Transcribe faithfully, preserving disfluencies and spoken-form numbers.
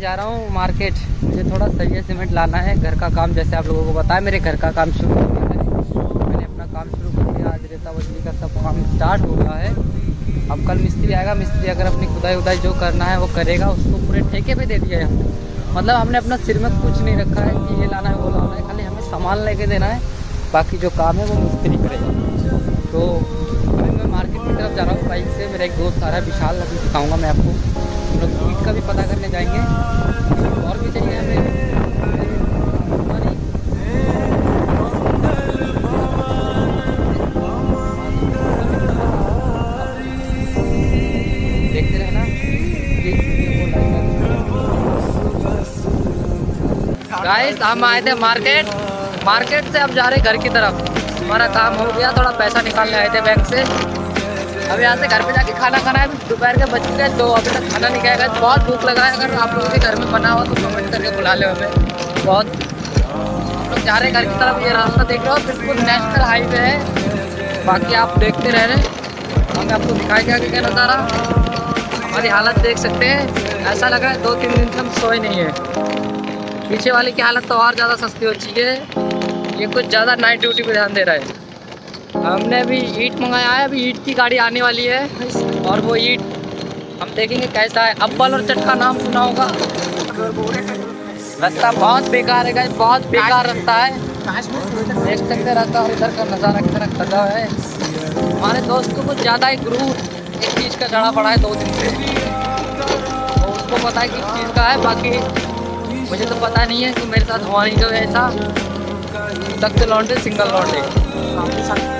जा रहा हूँ मार्केट। मुझे थोड़ा सरिया सीमेंट लाना है, घर का काम जैसे आप लोगों को बताया मेरे घर का काम शुरू हो गया है। मैंने अपना काम शुरू कर दिया, आज रेता बजरी का सब काम स्टार्ट हो गया है। अब कल मिस्त्री आएगा, मिस्त्री अगर अपनी खुदाई उदाई जो करना है वो करेगा, उसको पूरे ठेके पे दे दिया है हमने। मतलब हमने अपना सिर में कुछ नहीं रखा है कि ये लाना है वो लाना है, खाली हमें सामान लेके देना है, बाकी जो काम है वो मिस्त्री करेगा। तो अभी मैं मार्केट की तरफ जा रहा हूँ बाइक से। मेरा एक दोस्त आ रहा है विशाल, अभी दिखाऊंगा मैं आपको। हम लोग ईट का भी पता करने जाएंगे, और भी चाहिए हमें। देखते रहना। गाइस हम आए थे मार्केट, मार्केट से अब जा रहे घर की तरफ। हमारा काम हो गया, थोड़ा पैसा निकालने आए थे बैंक से। अब यहाँ से घर पे जाके खाना खाना है। दोपहर के बज गए दो, अभी तक खाना नहीं खाएगा। बहुत भूख लगा है, अगर आप लोगों के घर में बना हुआ तो कमेंट करके बुला लो हमें। बहुत हम लोग जा रहे हैं घर की तरफ। ये रास्ता देख रहे हो बिल्कुल नेशनल हाईवे है। बाकी आप देखते रह रहे, हम आपको दिखाएंगे आगे क्या नज़ारा। हमारी हालत देख सकते हैं, ऐसा लग रहा है दो तीन दिन से हम सोए नहीं है। पीछे वाले की हालत तो और ज़्यादा सस्ती हो चुकी है, ये कुछ ज़्यादा नाइट ड्यूटी पे ध्यान दे रहा है। हमने अभी ईंट मंगाया है, अभी ईंट की गाड़ी आने वाली है और वो ईंट हम देखेंगे कैसा है। अब्बल और चट का नाम सुना होगा। रास्ता बहुत बेकार है गाइस, बहुत बेकार रास्ता है। देख सकते रास्ता और इधर का नज़ारा कितना खतरा है। हमारे दोस्त को कुछ ज़्यादा ही गुरूर एक चीज़ का चढ़ा पड़ा है दो दिन से, तो उसको पता है किस चीज़ का है, बाकी मुझे तो पता नहीं है। तो मेरे साथ हुआ नहीं तो ऐसा, सख्त लौंडे सिंगल लौंडे।